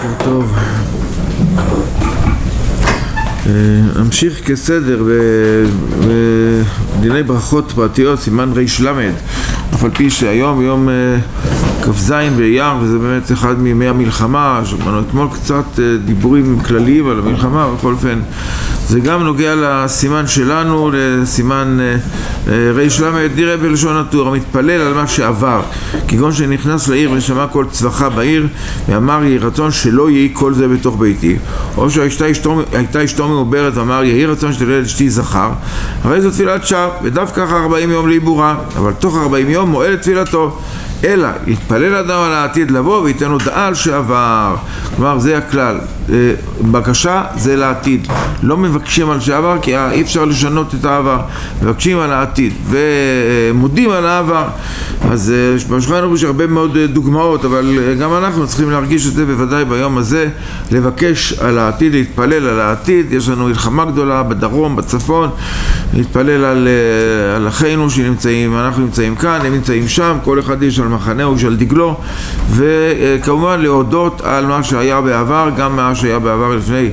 בוקר טוב. נמשיך כסדר בדיני ברכות פרטיות, סימן ריש למד, אף על פי שהיום יום כ"ז באייר, וזה באמת אחד מימי המלחמה. שמענו אתמול קצת דיבורים כלליים על המלחמה, בכל אופן זה גם נוגע לסימן שלנו, לסימן ריש למד. נראה בלשון הטור: המתפלל על מה שעבר, כגון שנכנס לעיר ושמע כל צווחה בעיר ואמר יהי רצון שלא יהי כל זה בתוך ביתי, או שהייתה אשתו מעוברת ואמר יהי רצון שתלד אשתי זכר, הרי זו תפילת שווא, ודווקא אחר 40 יום לעיבורה, אבל תוך 40 יום מועל תפילתו. אלא יתפלל אדם על העתיד לבוא וייתן הודעה על שעבר. כלומר זה הכלל, בקשה זה לעתיד, לא מבקשים על שעבר כי אי אפשר לשנות את העבר, מבקשים על העתיד ומודים על העבר. אז בשולחן ערוך יש הרבה מאוד דוגמאות, אבל גם אנחנו צריכים להרגיש את זה בוודאי ביום הזה, לבקש על העתיד, להתפלל על העתיד. יש לנו מלחמה גדולה בדרום, בצפון, להתפלל על אחינו שנמצאים, אנחנו נמצאים כאן, הם נמצאים שם, כל אחד יש על מחנהו, יש על דגלו, וכמובן להודות על מה שהיה בעבר, גם מה שהיה בעבר לפני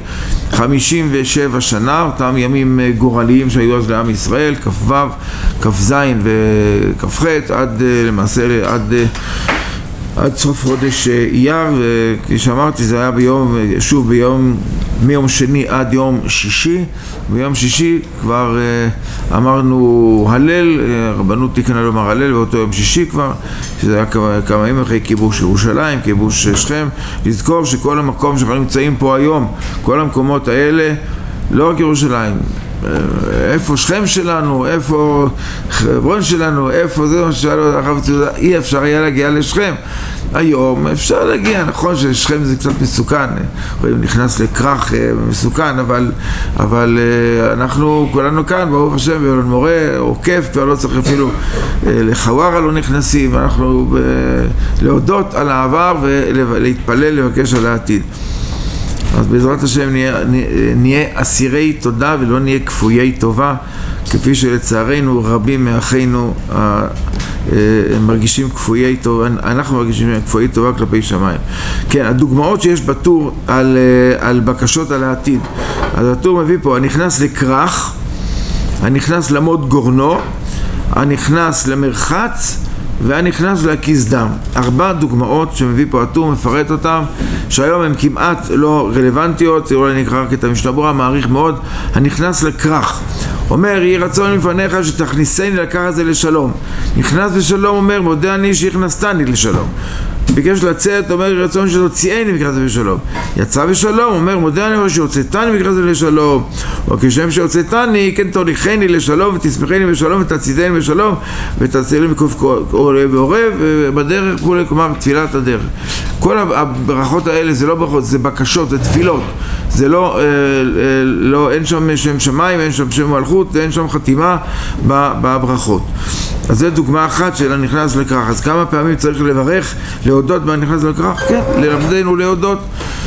57 שנה, אותם ימים גורליים שהיו אז לעם ישראל, כ"ו, כ"ז וכ"ח, עד למעשה עד סוף חודש אייר. וכפי שאמרתי זה היה מיום שני עד יום שישי. ביום שישי כבר אמרנו הלל, הרבנות תיקנה לומר הלל באותו יום שישי כבר, שזה היה כמה ימים אחרי כיבוש ירושלים, כיבוש שכם. לזכור שכל המקום שאנחנו נמצאים פה היום, כל המקומות האלה, לא רק ירושלים, איפה שכם שלנו, איפה חברון שלנו, איפה זה מה ששאלו, אי אפשר היה להגיע לשכם. היום אפשר להגיע, נכון ששכם זה קצת מסוכן, הוא נכנס לכרך מסוכן, אבל אנחנו כולנו כאן, ברוך השם, באלון מורה, עוקף, כבר לא צריך אפילו לחווארה לא נכנסים. אנחנו להודות על העבר ולהתפלל, לבקש על העתיד. אז בעזרת השם נהיה אסירי תודה ולא נהיה כפויי טובה, כפי שלצערנו רבים מאחינו מרגישים כפויי טובה, אנחנו מרגישים כפויי טובה כלפי שמיים. כן, הדוגמאות שיש בטור על בקשות על העתיד, אז הטור מביא פה: הנכנס לכרך, הנכנס למות גורנו, הנכנס למרחץ, והנכנס להקיס דם. 4 דוגמאות שמביא פה הטור, מפרט אותם, שהיום הן כמעט לא רלוונטיות. אולי נקרא רק את המשנה ברורה, מעריך מאוד. הנכנס לכרך, אומר יהי רצון מפניך שתכניסני לקח הזה לשלום. נכנס בשלום, אומר מודה אני שהכנסתני לשלום. ביקש לצאת, אומר יהי רצון שתוציאני מקרא זה בשלום. יצא בשלום, אומר מודה אני שהוצאתני מקרא זה לשלום. וכשם שהוצאתני כן תוליכני לשלום ותשמחני בשלום ותצידני בשלום ותצילני מקוף עורב ועורב בדרך כולי. כלומר תפילת הדרך. כל הברכות האלה זה לא ברכות, זה בקשות, זה תפילות. זה לא, אין שם שם שמיים, אין שם שם מלכות, אין שם חתימה בברכות. אז זו דוגמה אחת של הנכנס לכרך. אז כמה פעמים צריך לברך, להודות בנכנס לכרך? כן, ללמדנו להודות.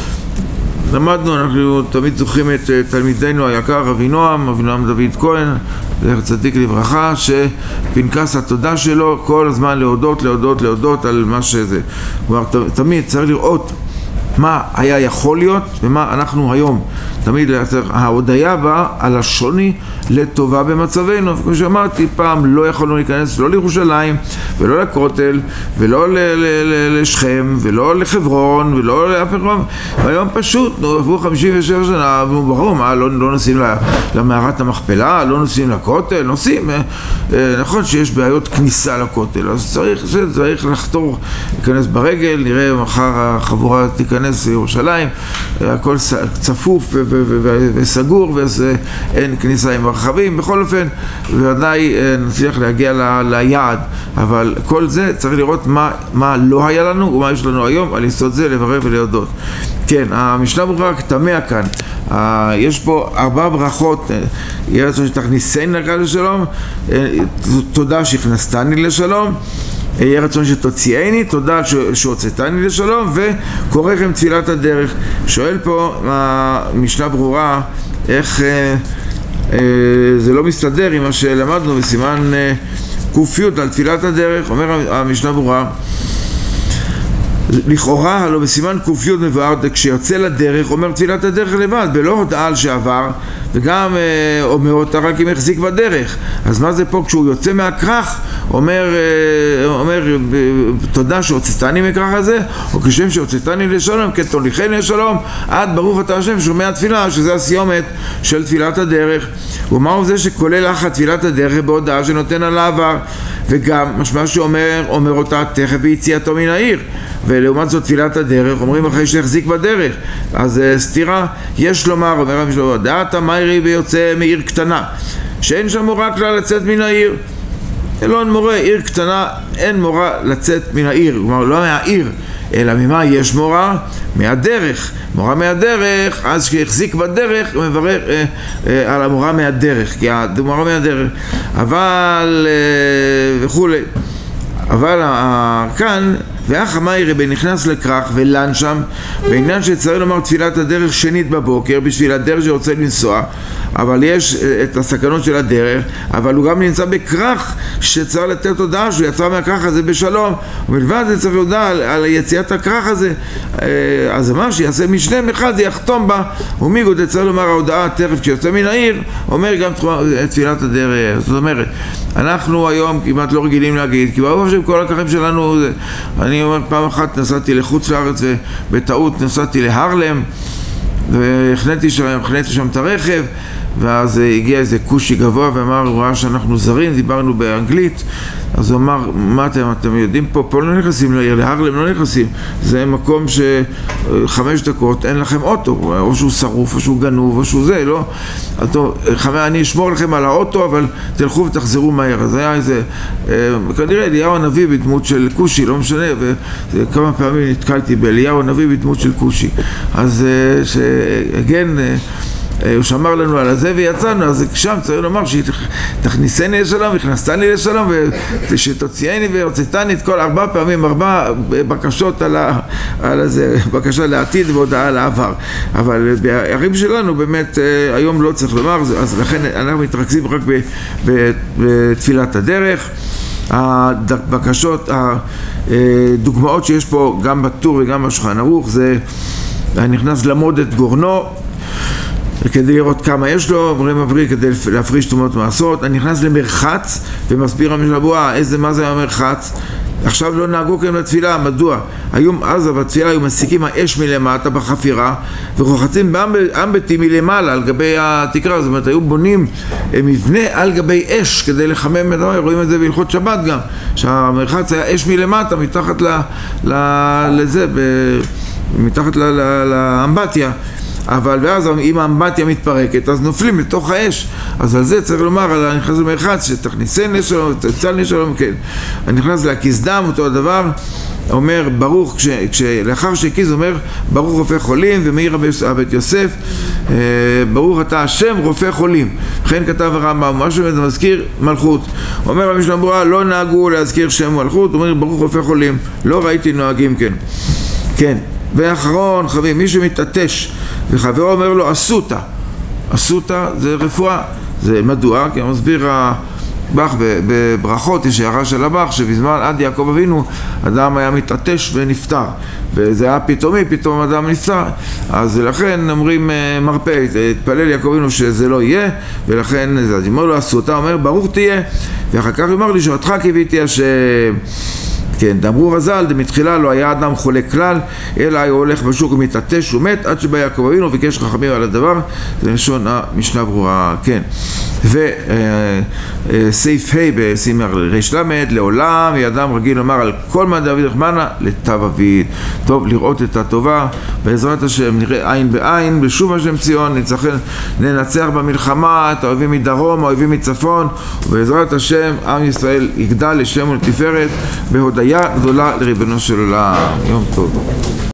למדנו, אנחנו תמיד זוכרים את תלמידנו היקר אבינועם דוד כהן, זכר צדיק לברכה, שפנקס התודה שלו כל הזמן להודות על מה שזה. כלומר, תמיד צריך לראות מה היה יכול להיות ומה אנחנו היום. תמיד ההודיה באה על השוני לטובה במצבנו. וכמו שאמרתי, פעם לא יכולנו להיכנס לא לירושלים ולא לכותל ולא לשכם ולא לחברון ולא לאפרום. והיום פשוט, עברו 57 שנה, ברור, לא נוסעים למערת המכפלה, לא נוסעים לכותל, נוסעים. נכון שיש בעיות כניסה לכותל, אז צריך לחתור, להיכנס ברגל. נראה מחר החבורה תיכנס לירושלים, הכל צפוף וסגור ואין כניסה עם רכבים. בכל אופן ודאי נצליח להגיע ליעד, אבל כל זה צריך לראות מה לא היה לנו ומה יש לנו היום, על יסוד זה לברך ולהודות. כן, המשנה ברורה רק תמה כאן. יש פה 4 ברכות: יהי רצון שתכניסני לקח לשלום, תודה שהכנסתני לשלום, יהי רצון שתוציאני, תודה שהוצאתני לשלום, וקוראכם תפילת הדרך. שואל פה המשנה ברורה איך זה לא מסתדר עם מה שלמדנו בסימן קופיות על תפילת הדרך. אומר המשנה ברורה, לכאורה הלא בסימן קופיות מבואר כשיוצא לדרך אומר תפילת הדרך לבד בלא הודעה על שעבר, וגם אומר אותה רק אם החזיק בדרך. אז מה זה פה כשהוא יוצא מהכרך אומר תודה שהוצאתני מכרך הזה, או כשם שהוצאתני לשלום כן תוליכני לשלום עד ברוך אתה השם שומע תפילה, שזה הסיומת של תפילת הדרך. ומהו זה שכולל אחת תפילת הדרך בהודעה שנותן על העבר, וגם משמע שאומר אותה תכף ביציאתו מן העיר, ולעומת זאת תפילת הדרך אומרים אחרי שהחזיק בדרך. אז סתירה יש לומר, אומר המשלו, דעת המיירי ביוצא מעיר קטנה שאין שם מורה כלל לצאת מן העיר. אין מורה, עיר קטנה אין מורה לצאת מן העיר, כלומר לא מהעיר אלא ממה יש מורה? מהדרך. מורה מהדרך, אז כשהחזיק בדרך הוא מברך על המורה מהדרך, כי המורה מהדרך, אבל וכולי. אבל כאן ואח המיירי בנכנס לכרך ולן שם בעניין שצריך לומר תפילת הדרך שנית בבוקר בשביל הדרך שרוצה לנסוע, אבל יש את הסכנות של הדרך, אבל הוא גם נמצא בכרך שצריך לתת הודעה שהוא יצא מהכרך הזה בשלום, ומלבד זה צריך הודעה על יציאת הכרך הזה. אז אמר שיעשה משניהם אחד, זה יחתום בה, ומיגוד צריך לומר ההודעה תכף כשיוצא מן העיר אומר גם תפילת הדרך. זאת אומרת אנחנו היום כמעט לא רגילים להגיד, כי ברור שכל הכרכים שלנו אני אומר פעם אחת נסעתי לחוץ לארץ ובטעות נסעתי להרלם והחניתי שם את הרכב, ואז הגיע איזה קושי גבוה ואמר, הוא ראה שאנחנו זרים, דיברנו באנגלית, אז הוא אמר, מה אתם יודעים פה לא נכנסים לעיר, להרלם לא נכנסים, זה מקום ש5 דקות אין לכם אוטו, או שהוא שרוף או שהוא גנוב או שהוא זה, לא? אני אשמור לכם על האוטו אבל תלכו ותחזרו מהר. אז היה איזה, כנראה אליהו הנביא בדמות של קושי, לא משנה, וכמה פעמים נתקלתי באליהו הנביא בדמות של קושי, אז שהגן הוא שמר לנו על הזה ויצאנו. אז שם צריך לומר שתכניסני לשלום, הכנסתני לשלום, ושתוציאני והוצאתני את כל 4 פעמים 4 בקשות על הזה, בקשה לעתיד והודעה על העבר. אבל בערים שלנו באמת היום לא צריך לומר, אז לכן אנחנו מתרכזים רק בתפילת הדרך. הבקשות, הדוגמאות שיש פה גם בטור וגם בשולחן ערוך, זה נכנס למוד את גורנו כדי לראות כמה יש לו, אומרים עברי כדי להפריש תרומות מעשרות. אני נכנס למרחץ ומסביר המשלבו, מה זה המרחץ? עכשיו לא נהגו כאן בתפילה, מדוע? אז בתפילה היו מסיקים האש מלמטה בחפירה ורוחצים באמבטים מלמעלה על גבי התקרה, זאת אומרת היו בונים מבנה על גבי אש כדי לחמם את זה, רואים את זה בהלכות שבת גם, שהמרחץ היה אש מלמטה מתחת לזה, מתחת לאמבטיה. אבל ואז אם האמבטיה מתפרקת אז נופלים לתוך האש, אז על זה צריך לומר על הנכנס למרחץ שתכניסני לשלום ותצלני לשלום. כן, אני נכנס להקיס דם, אותו הדבר אומר ברוך, לאחר שהקיס אומר ברוך רופא חולים, ומאיר הבית יוסף ברוך אתה השם רופא חולים, לכן כתב הרמב"ם משהו מזכיר מלכות. אומר המשנה ברורה לא נהגו להזכיר שם מלכות, אומר ברוך רופא חולים, לא ראיתי נוהגים כן. כן, ואחרון חביב, מי שמתעטש וחברו אומר לו אסותא, אסותא זה רפואה. זה מדוע? כי מסביר הבח בברכות, יש הערה של הבח שבזמן עד יעקב אבינו אדם היה מתעטש ונפטר, וזה היה פתאומי, פתאום אדם נפטר, אז לכן אומרים מרפא, התפלל יעקב אבינו שזה לא יהיה, ולכן אז אומר לו אסותא, אומר ברוך תהיה, ואחר כך אומר לי שאותך קיוויתי השם. כן, דאמרו רז"ל, מתחילה לא היה אדם חולה כלל, אלא היה הולך בשוק ומתעטש ומת, עד שבא יעקב אבינו וביקש חכמים על הדבר. זה לשון המשנה ברורה. כן, וסעיף ה' בסימן ריש למד, לעולם יאדם רגיל לומר על כל מה דוד רחמנה לטב אביד. טוב, לראות את הטובה בעזרת השם, נראה עין בעין בשוב השם ציון, ננצח במלחמה את האויבים מדרום, האויבים מצפון, ובעזרת השם עם ישראל יגדל לשם ולתפארת בהודיה גדולה לריבונו של עולם. יום טוב.